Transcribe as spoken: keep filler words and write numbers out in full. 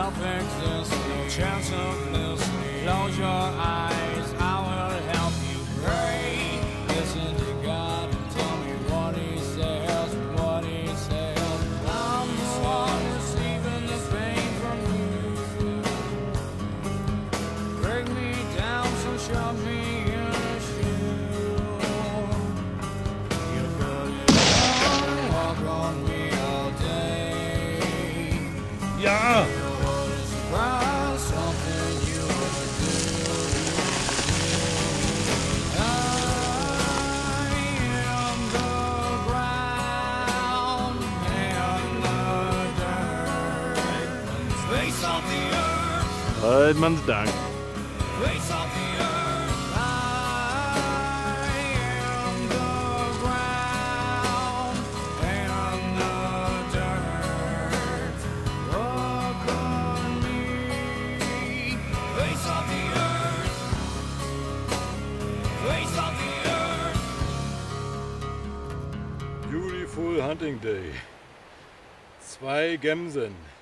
self-exist, no chance of listening. Close your eyes, I will help you pray. Listen to God and tell me what He says, what He says. I'm the one receiving the pain from you. Break me down, so shove me in a shoe. You put it on, walk on me all day. Ja! Heidmans dank. Beautiful hunting day. Zwei Gämsen.